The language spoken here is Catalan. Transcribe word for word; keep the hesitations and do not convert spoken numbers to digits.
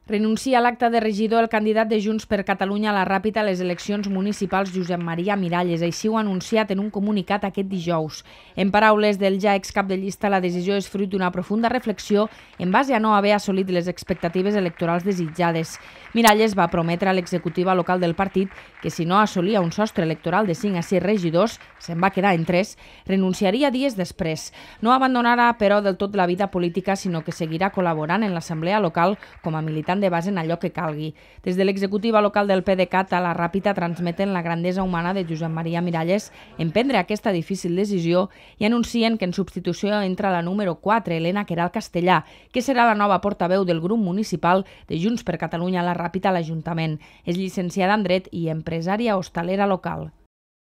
Renuncia a l'acte de regidor el candidat de Junts per Catalunya a la Ràpita a les eleccions municipals Josep Maria Miralles. Així ho ha anunciat en un comunicat aquest dijous. En paraules del ja excap de llista, la decisió és fruit d'una profunda reflexió en base a no haver assolit les expectatives electorals desitjades. Miralles va prometre a l'executiva local del partit que si no assolia un sostre electoral de cinc a sis regidors, se'n va quedar en tres, renunciaria dies després. No abandonarà, però, del tot la vida política, sinó que seguirà col·laborant en l'assemblea local com a militant de base en allò que calgui. Des de l'executiva local del PDeCAT a la Ràpita transmeten la grandesa humana de Josep Maria Miralles en prendre aquesta difícil decisió i anuncien que en substitució entra la número quatre, Helena Queralt Castellà, que serà la nova portaveu del grup municipal de Junts per Catalunya a la Ràpita a l'Ajuntament. És llicenciada en Dret i empresària hostalera local.